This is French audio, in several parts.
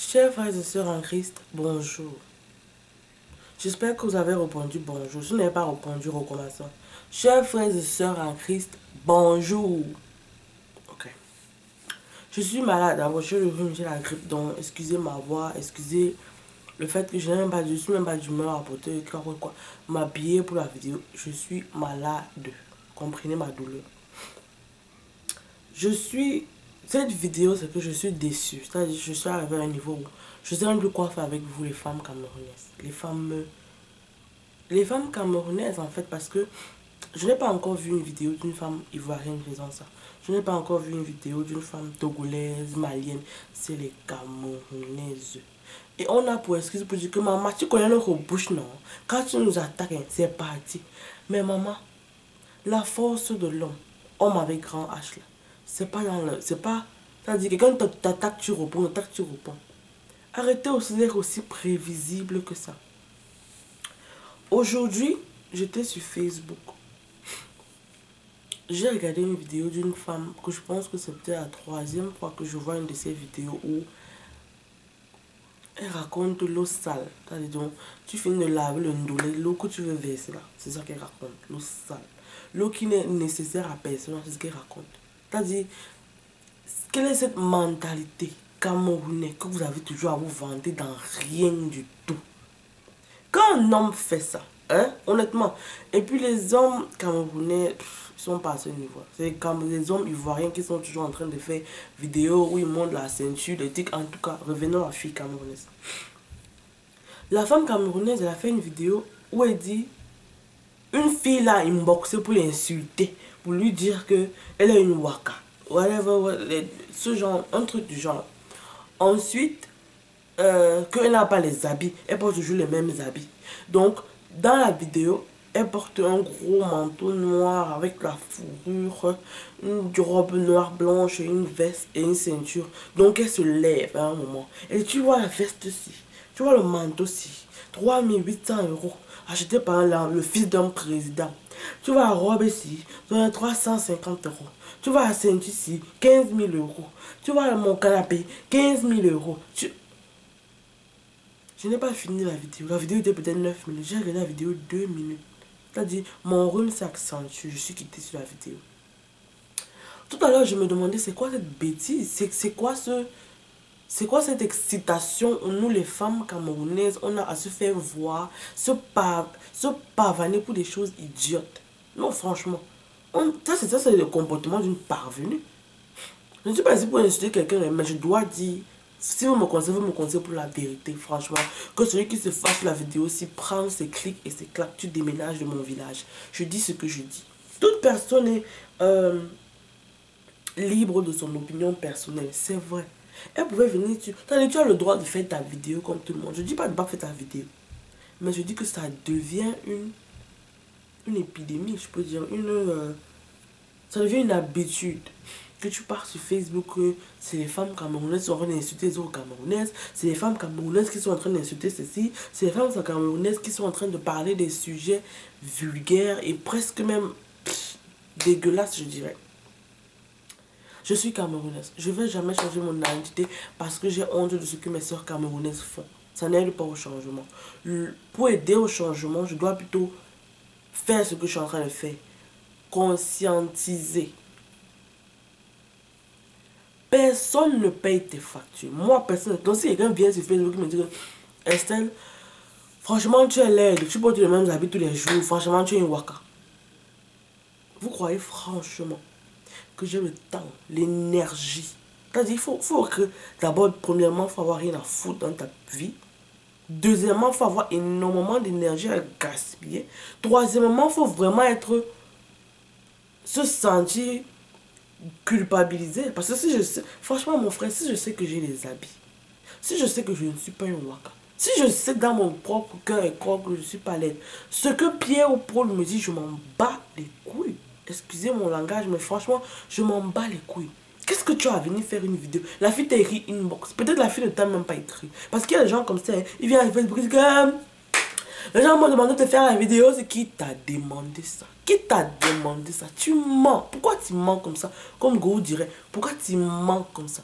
Chers frères et sœurs en Christ, bonjour. J'espère que vous avez répondu bonjour. Si vous n'avez pas répondu, recommençons. Chers frères et sœurs en Christ, bonjour. Ok. Je suis malade, d'abord, j'ai la grippe, donc excusez ma voix, excusez le fait que je n'ai même pas, je suis même pas d'humeur à porter quoi, m'habiller pour la vidéo. Je suis malade. Comprenez ma douleur. Cette vidéo, c'est que je suis déçue. C'est-à-dire, je suis arrivé à un niveau où je sais même plus quoi faire avec vous, les femmes camerounaises. Les femmes camerounaises, en fait, parce que je n'ai pas encore vu une vidéo d'une femme ivoirienne faisant ça. Je n'ai pas encore vu une vidéo d'une femme togolaise, malienne. C'est les camerounaises. Et on a pour excuse pour dire que maman, tu connais notre bouche, non? Quand tu nous attaques, c'est parti. Mais maman, la force de l'homme, homme avec grand H là, c'est pas dans le. C'est pas. C'est-à-dire que quand t'attaques, tu réponds, t'attaques, tu réponds. Arrêtez aussi d'être aussi prévisible que ça. Aujourd'hui, j'étais sur Facebook. J'ai regardé une vidéo d'une femme que je pense que c'est peut-être la troisième fois que je vois une de ces vidéos où elle raconte l'eau sale. Donc, tu finis de laver le ndolé, l'eau que tu veux verser là. C'est ça qu'elle raconte, l'eau sale. L'eau qui n'est nécessaire à personne, c'est ce qu'elle raconte. C'est-à-dire, quelle est cette mentalité camerounaise que vous avez toujours à vous vanter dans rien du tout? Quand un homme fait ça, hein, honnêtement, et puis les hommes camerounais, ils sont pas à ce niveau. C'est comme les hommes ivoiriens qui sont toujours en train de faire vidéos où ils montrent la ceinture, les tics. En tout cas, revenons à la fille camerounaise. La femme camerounaise, elle a fait une vidéo où elle dit, une fille là, inboxée pour l'insulter, pour lui dire que elle est une waka. Whatever, ce genre, un truc du genre. Ensuite, qu'elle n'a pas les habits, elle porte toujours les mêmes habits. Donc, dans la vidéo, elle porte un gros manteau noir avec la fourrure, une robe noire blanche, et une veste et une ceinture. Donc, elle se lève à un moment. Et tu vois la veste-ci, tu vois le manteau-ci, 3800 € acheté par le fils d'un président. Tu vois la robe ici, 350 €. Tu vois la ceinture ici, 15 000 €. Tu vois mon canapé, 15 000 €. Je n'ai pas fini la vidéo. La vidéo était peut-être 9 minutes. J'ai regardé la vidéo 2 minutes. C'est-à-dire, mon rhume s'accentue. Je suis quitté sur la vidéo. Tout à l'heure, je me demandais, c'est quoi cette bêtise? C'est quoi cette excitation où nous, les femmes camerounaises, on a à se faire voir, se pavaner pour des choses idiotes? Non, franchement. Ça, c'est le comportement d'une parvenue. Je ne suis pas ici pour insulter quelqu'un, mais je dois dire, si vous me conseillez pour la vérité, franchement, que celui qui se fâche la vidéo aussi prend ses clics et ses claques, tu déménages de mon village. Je dis ce que je dis. Toute personne est libre de son opinion personnelle, c'est vrai. Elle pouvait venir, tu as le droit de faire ta vidéo comme tout le monde. Je ne dis pas de ne pas faire ta vidéo, mais je dis que ça devient une épidémie, je peux dire, ça devient une habitude. Que tu pars sur Facebook, c'est les femmes camerounaises qui sont en train d'insulter les autres camerounaises, c'est les femmes camerounaises qui sont en train d'insulter ceci, c'est les femmes camerounaises qui sont en train de parler des sujets vulgaires et presque même dégueulasses, je dirais. Je suis camerounaise. Je ne vais jamais changer mon identité parce que j'ai honte de ce que mes soeurs camerounaises font. Ça n'aide pas au changement. Pour aider au changement, je dois plutôt faire ce que je suis en train de faire. Conscientiser. Personne ne paye tes factures. Moi, personne. Donc, si quelqu'un vient sur Facebook et me dit que Estelle, franchement, tu es laide. Tu portes les mêmes habits tous les jours. Franchement, tu es une waka. Vous croyez franchement que j'ai le temps, l'énergie? C'est-à-dire, il faut que, d'abord, premièrement, il faut avoir rien à foutre dans ta vie. Deuxièmement, il faut avoir énormément d'énergie à gaspiller. Troisièmement, il faut vraiment se sentir culpabiliser. Parce que si je sais, franchement mon frère, si je sais que j'ai les habits, si je sais que je ne suis pas une waka, si je sais dans mon propre cœur et corps que je ne suis pas laide, ce que Pierre ou Paul me dit, je m'en bats les couilles. Excusez mon langage, mais franchement, je m'en bats les couilles. Qu'est-ce que tu as venu faire une vidéo? La fille t'a écrit inbox. Peut-être la fille ne t'a même pas écrit. Parce qu'il y a des gens comme ça, ils viennent à Facebook, ils disent que les gens m'ont demandé de faire la vidéo, c'est qui t'a demandé ça? Qui t'a demandé ça? Tu mens. Pourquoi tu mens comme ça? Comme Go dirait, pourquoi tu mens comme ça?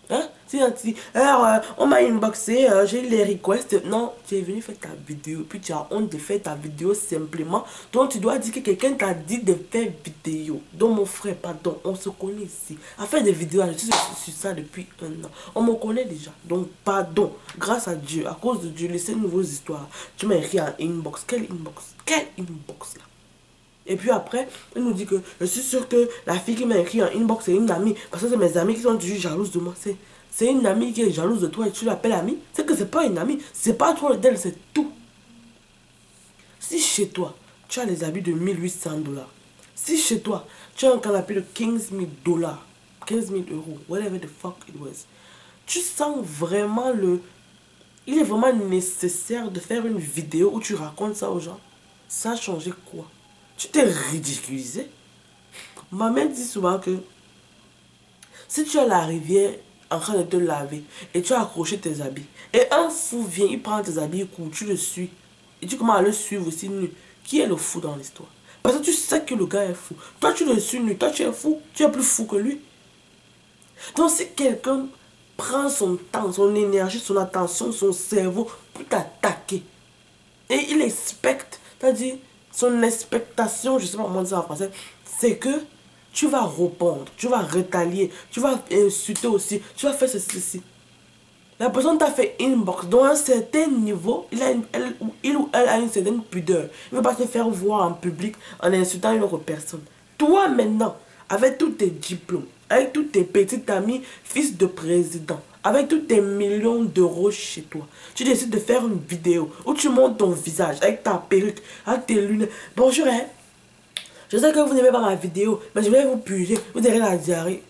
Hein? Si on te dit, on m'a inboxé, j'ai eu les requests. Non, tu es venu faire ta vidéo, puis tu as honte de faire ta vidéo simplement. Donc tu dois dire que quelqu'un t'a dit de faire vidéo. Donc mon frère, pardon, on se connaît ici. À faire des vidéos, je suis sur ça depuis un an. On me connaît déjà. Donc pardon, grâce à Dieu, à cause de Dieu, laissez de nouvelles histoires. Tu m'as écrit en inbox. Quel inbox? Quel inbox là? Et puis après, il nous dit que je suis sûre que la fille qui m'a écrit en inbox, c'est une amie. Parce que c'est mes amis qui sont toujours jalouses de moi. C'est une amie qui est jalouse de toi et tu l'appelles amie. C'est que c'est pas une amie. C'est pas toi d'elle, c'est tout. Si chez toi, tu as les habits de 1 800 $. Si chez toi, tu as un canapé de 15 000 $, 15 000 €, whatever the fuck it was. Tu sens vraiment le... Il est vraiment nécessaire de faire une vidéo où tu racontes ça aux gens. Ça a changé quoi? Tu t'es ridiculisé. Ma mère dit souvent que si tu es à la rivière en train de te laver et tu as accroché tes habits et un fou vient, il prend tes habits, il court, tu le suis et tu commences à le suivre aussi nu. Qui est le fou dans l'histoire? Parce que tu sais que le gars est fou. Toi tu le suis nu, toi tu es fou, tu es plus fou que lui. Donc si quelqu'un prend son temps, son énergie, son attention, son cerveau pour t'attaquer et il expecte, c'est-à-dire son expectation, je ne sais pas comment dire en français, c'est que tu vas répondre, tu vas rétalier, tu vas insulter aussi, tu vas faire ceci. La personne t'a fait inbox, dans un certain niveau, il ou elle a une certaine pudeur. Il ne veut pas se faire voir en public en insultant une autre personne. Toi maintenant, avec tous tes diplômes, avec tous tes petits amis, fils de président, avec tous tes millions d'euros chez toi, tu décides de faire une vidéo où tu montres ton visage avec ta perruque, avec tes lunettes. Bonjour, hein? Je sais que vous n'aimez pas ma vidéo, mais je vais vous puger, vous aurez la diarrhée.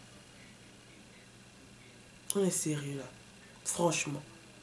On est sérieux là, franchement.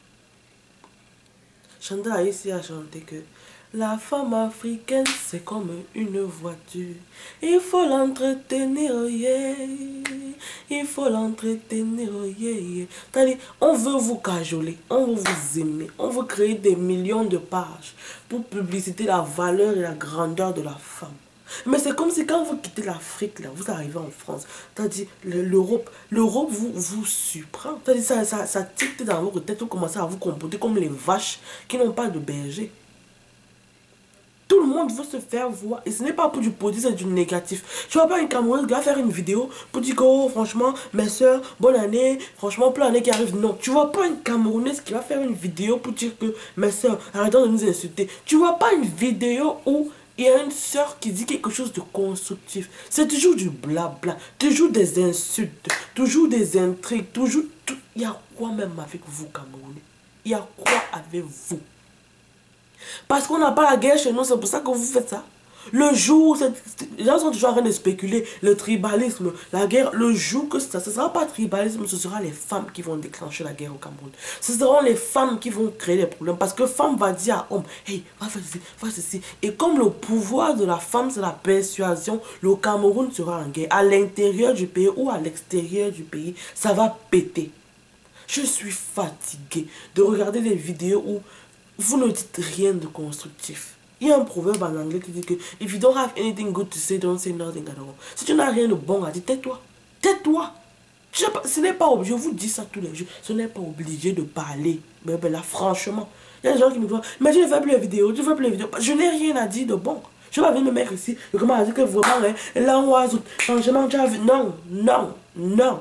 Chantal a ici à chanter que la femme africaine c'est comme une voiture. Il faut l'entretenir, oh yeah. Il faut l'entretenir, oh yeah. C'est-à-dire, on veut vous cajoler, on veut vous aimer, on veut créer des millions de pages pour publiciter la valeur et la grandeur de la femme. Mais c'est comme si quand vous quittez l'Afrique, là, vous arrivez en France, c'est-à-dire l'Europe vous surprend. C'est-à-dire ça tique dans votre tête, vous commencez à vous comporter comme les vaches qui n'ont pas de berger. Tout le monde veut se faire voir. Et ce n'est pas pour du positif, c'est du négatif. Tu vois pas une Camerounaise qui va faire une vidéo pour dire que, oh, franchement, mes soeurs, bonne année, franchement, plein d'années qui arrivent. Non, tu vois pas une Camerounaise qui va faire une vidéo pour dire que, mes soeurs, arrêtons de nous insulter. Tu vois pas une vidéo où il y a une soeur qui dit quelque chose de constructif. C'est toujours du blabla, toujours des insultes, toujours des intrigues, toujours tout. Il y a quoi même avec vous, Camerounais? Il y a quoi avec vous? Parce qu'on n'a pas la guerre chez nous, c'est pour ça que vous faites ça. Le jour, les gens sont toujours en train de spéculer, le tribalisme, la guerre, le jour que ça, ce ne sera pas tribalisme, ce sera les femmes qui vont déclencher la guerre au Cameroun. Ce seront les femmes qui vont créer les problèmes. Parce que femme va dire à homme, hey, va faire ceci, va faire ceci. Et comme le pouvoir de la femme, c'est la persuasion, le Cameroun sera en guerre. À l'intérieur du pays ou à l'extérieur du pays, ça va péter. Je suis fatiguée de regarder des vidéos où vous ne dites rien de constructif. Il y a un proverbe en anglais qui dit que if you don't have anything good to say, don't say nothing at all. Si tu n'as rien de bon à dire, tais-toi. Tais-toi. Ce n'est pas obligé, je vous dis ça tous les jours, ce n'est pas obligé de parler. Mais ben là, franchement, il y a des gens qui me disent, mais tu ne fais plus les vidéos, tu ne fais plus les vidéos. Je n'ai rien à dire de bon. Je vais venir me mettre ici, je commence à dire que vraiment, hein, là, on va changement, tu as vu. Non, non, non.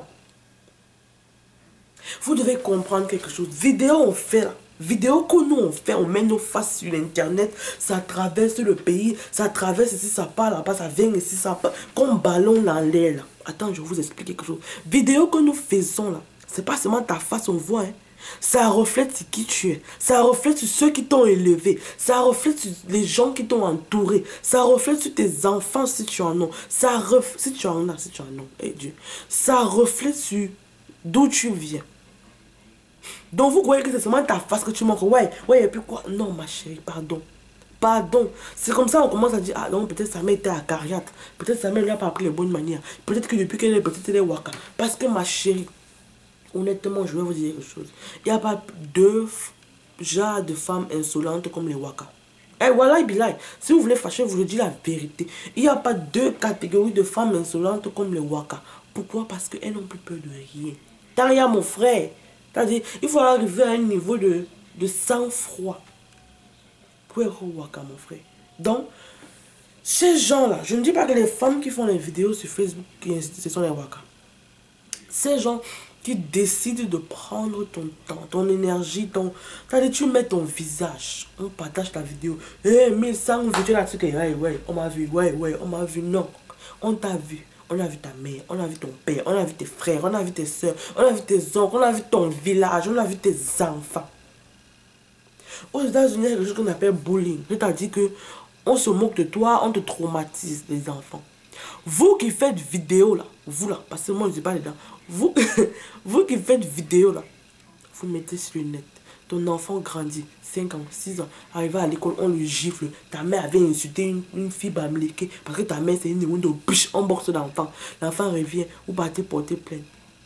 Vous devez comprendre quelque chose. Vidéo, on fait là. Vidéo que nous on fait, on met nos faces sur l'internet, ça traverse le pays, ça traverse ici, ça part là-bas, ça vient ici, ça part, comme ballon dans l'air là. Attends, je vais vous expliquer quelque chose. Vidéo que nous faisons là, c'est pas seulement ta face, on voit, hein. Ça reflète sur qui tu es, ça reflète sur ceux qui t'ont élevé, ça reflète sur les gens qui t'ont entouré, ça reflète sur tes enfants si tu en as, si tu en as, eh Dieu, ça reflète sur d'où tu viens. Donc vous croyez que c'est seulement ta face que tu montres. Ouais, et puis quoi? Non, ma chérie, pardon. Pardon. C'est comme ça on commence à dire, ah non, peut-être sa mère était acariate. Peut-être sa mère ne lui a pas appris les bonnes manières. Peut-être que depuis qu'elle est petite, elle est waka. Parce que ma chérie, honnêtement, je vais vous dire quelque chose. Il n'y a pas deux genres de femmes insolentes comme les waka. Eh, voilà, bilay. Si vous voulez fâcher, je vous dis la vérité. Il n'y a pas deux catégories de femmes insolentes comme les waka. Pourquoi? Parce qu'elles n'ont plus peur de rien. T'as rien, mon frère. C'est-à-dire, il faut arriver à un niveau de sang-froid pour être waka, mon frère. Donc, ces gens-là, je ne dis pas que les femmes qui font les vidéos sur Facebook, ce sont les waka. Ces gens qui décident de prendre ton temps, ton énergie, c'est-à-dire, tu mets ton visage, on partage ta vidéo. Eh, 1100 vidéos là-dessus, ouais, on m'a vu, ouais, on m'a vu, non. On t'a vu. On a vu ta mère, on a vu ton père, on a vu tes frères, on a vu tes soeurs, on a vu tes oncles, on a vu ton village, on a vu tes enfants. Aux États-Unis, il y a quelque chose qu'on appelle bullying. C'est-à-dire que on se moque de toi, on te traumatise, les enfants. Vous qui faites vidéo là, vous là, parce que moi je ne dis pas les dents, vous, vous qui faites vidéo là, vous mettez sur le net. Ton enfant grandit, 5 ans, 6 ans, arrivé à l'école, on le gifle. Ta mère avait insulté une fille bamléquée parce que ta mère c'est une de biche, on boxe l'enfant. L'enfant revient, vous partez porter plainte.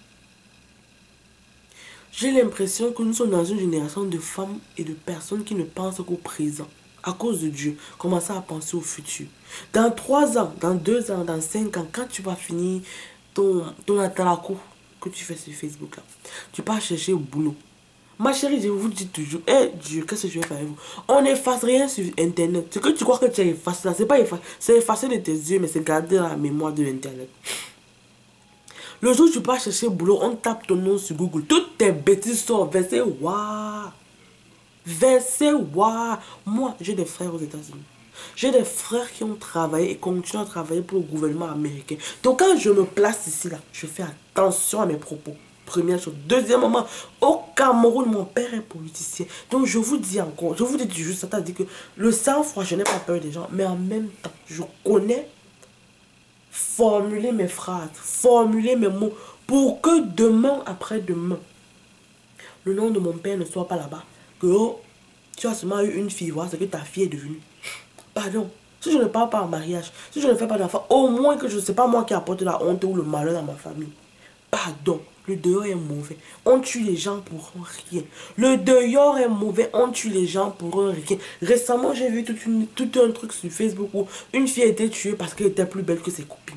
J'ai l'impression que nous sommes dans une génération de femmes et de personnes qui ne pensent qu'au présent. À cause de Dieu, commencez à penser au futur. Dans 3 ans, dans 2 ans, dans 5 ans, quand tu vas finir ton atalaco que tu fais sur Facebook là, tu pars chercher au boulot. Ma chérie, je vous dis toujours, Dieu, qu'est-ce que je vais faire avec vous? On n'efface rien sur Internet. Ce que tu crois que tu as effacé là, c'est pas effacé. C'est effacé de tes yeux, mais c'est gardé dans la mémoire de l'Internet. Le jour où tu pars chercher boulot, on tape ton nom sur Google. Toutes tes bêtises sont versées. Waouh! Versées, waouh! Moi, j'ai des frères aux États-Unis. J'ai des frères qui ont travaillé et continuent à travailler pour le gouvernement américain. Donc quand je me place ici, là, je fais attention à mes propos. Première chose. Deuxièmement, au Cameroun, mon père est politicien. Donc je vous dis encore, je vous dis juste, c'est-à-dire que le sang-froid, je n'ai pas peur des gens, mais en même temps, je connais formuler mes phrases, formuler mes mots pour que demain, après-demain, le nom de mon père ne soit pas là-bas. Que oh, tu as seulement eu une fille, voilà ce que ta fille est devenue. Pardon. Si je ne parle pas en mariage, si je ne fais pas d'enfant, au moins que je ne sais pas moi qui apporte la honte ou le malheur dans ma famille. Pardon, le dehors est mauvais. On tue les gens pour rien. Le dehors est mauvais. On tue les gens pour rien. Récemment, j'ai vu tout un truc sur Facebook où une fille a été tuée parce qu'elle était plus belle que ses copines.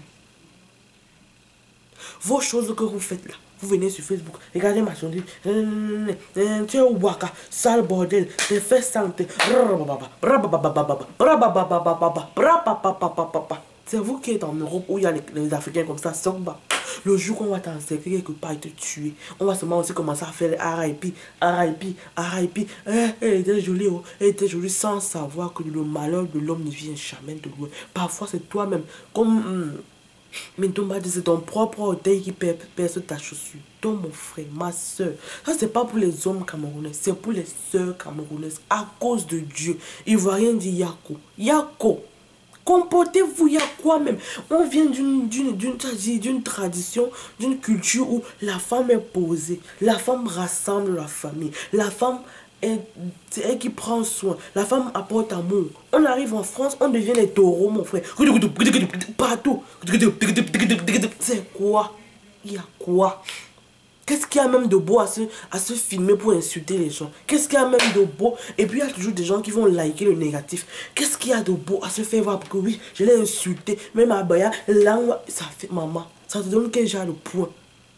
Vos choses que vous faites là, vous venez sur Facebook, regardez ma chaîne, tu es waka, sale bordel, tes fesses santé, c'est vous qui êtes en Europe où il y a les Africains comme ça, bas. Le jour qu'on va t'encercler quelque part et te tuer, on va seulement aussi commencer à faire RIP, RIP, RIP. Elle était jolie, oh, elle était jolie sans savoir que le malheur de l'homme ne vient jamais de loin. Parfois c'est toi-même, comme Mintomba dit, c'est ton propre orteil qui perce ta chaussure. Donc mon frère, ma soeur, ça c'est pas pour les hommes camerounais, c'est pour les soeurs camerounaises. À cause de Dieu, Ivoirien dit Yako. Yako. Comportez-vous, il y a quoi même? On vient d'une tradition, d'une culture où la femme est posée, la femme rassemble la famille, la femme est elle qui prend soin, la femme apporte amour. On arrive en France, on devient les taureaux, mon frère. Partout. C'est quoi? Il y a quoi? Qu'est-ce qu'il y a même de beau à se filmer pour insulter les gens? Qu'est-ce qu'il y a même de beau? Et puis il y a toujours des gens qui vont liker le négatif. Qu'est-ce qu'il y a de beau à se faire voir? Parce que oui, je l'ai insulté. Même à Baya, ça fait maman. Ça te donne quel genre de point?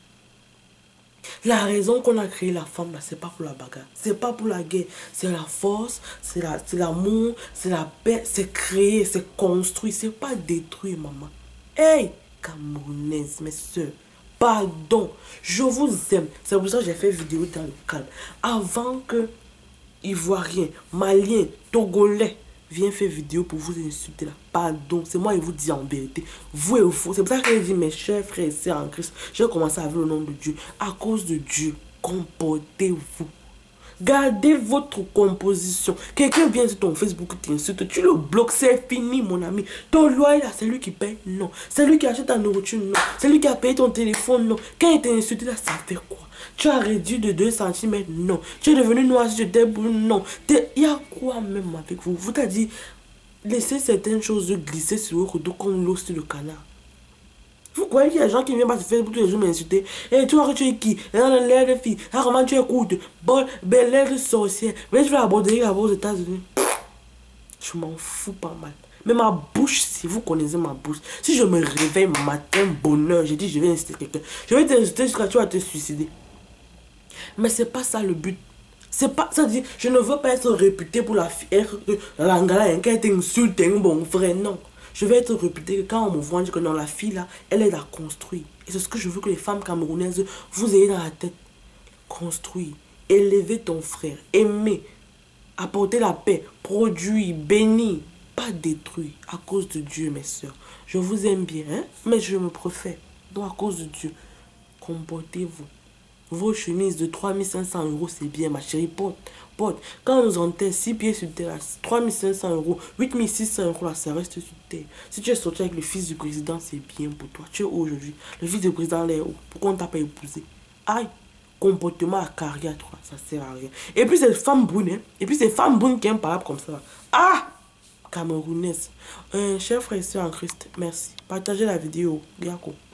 La raison qu'on a créé la femme, c'est pas pour la bagarre. C'est pas pour la guerre. C'est la force, c'est l'amour, c'est la paix. C'est créer, c'est construire. C'est pas détruire, maman. Hey, Camerounaise, mes soeurs. Pardon, je vous aime. C'est pour ça que j'ai fait vidéo dans le calme. Avant que Ivoirien, Malien, Togolais viennent faire vidéo pour vous insulter là. Pardon, c'est moi qui vous dis en vérité. Vous et vous. C'est pour ça que j'ai dit mes chers frères et sœurs en Christ. J'ai commencé à vivre le nom de Dieu. À cause de Dieu, comportez-vous. Gardez votre composition. Quelqu'un vient sur ton Facebook, t'insulte, tu le bloques, c'est fini mon ami. Ton loyer là, c'est lui qui paye, non. C'est lui qui achète ta nourriture, non. C'est lui qui a payé ton téléphone, non. Quand il t'a insulté là, ça fait quoi? Tu as réduit de 2 cm, non. Tu es devenu noir si tu étais bleu, non. Il y a quoi même avec vous? Vous t'avez dit, laissez certaines choses glisser sur votre dos comme l'eau sur le canard. Vous croyez qu'il y a des gens qui viennent pas sur Facebook tous les jours m'insulter? Et tu vois que tu es qui? L'air de fille. Ah, comment tu écoutes? Bon, belle l'air de sorcière. Mais je vais aborder là-bas aux États-Unis. Je m'en fous pas mal. Mais ma bouche, si vous connaissez ma bouche, si je me réveille matin, bonheur, j'ai dit je vais insulter quelqu'un. Je vais t'insulter jusqu'à tu vas te suicider. Mais c'est pas ça le but. C'est pas ça dit, je ne veux pas être réputée pour la langala qui a été insultée, bon vrai, non. Je vais être réputée que quand on me voit, on dit que non, la fille là, elle aide à construire. Et c'est ce que je veux que les femmes camerounaises, vous ayez dans la tête. Construire, élever ton frère, aimer, apporter la paix, produire, bénir, pas détruire. À cause de Dieu, mes soeurs. Je vous aime bien, hein? Mais je me préfère. Donc à cause de Dieu, comportez-vous. Vos chemises de 3500 €, c'est bien, ma chérie. Porte. Quand nous enterre 6 pieds sur terre, 3500 €, 8600 € là, ça reste sur terre. Si tu es sorti avec le fils du président, c'est bien pour toi. Tu es où aujourd'hui? Le fils du président, là est où? Pourquoi on ne t'a pas épousé? Aïe! Comportement à carrière, toi, ça sert à rien. Et puis, c'est femmes brunes, hein? Et puis, c'est femmes brunes qui aiment parler comme ça. Ah! Camerounaise. Chers frères et sœurs en Christ, merci. Partagez la vidéo. Biako.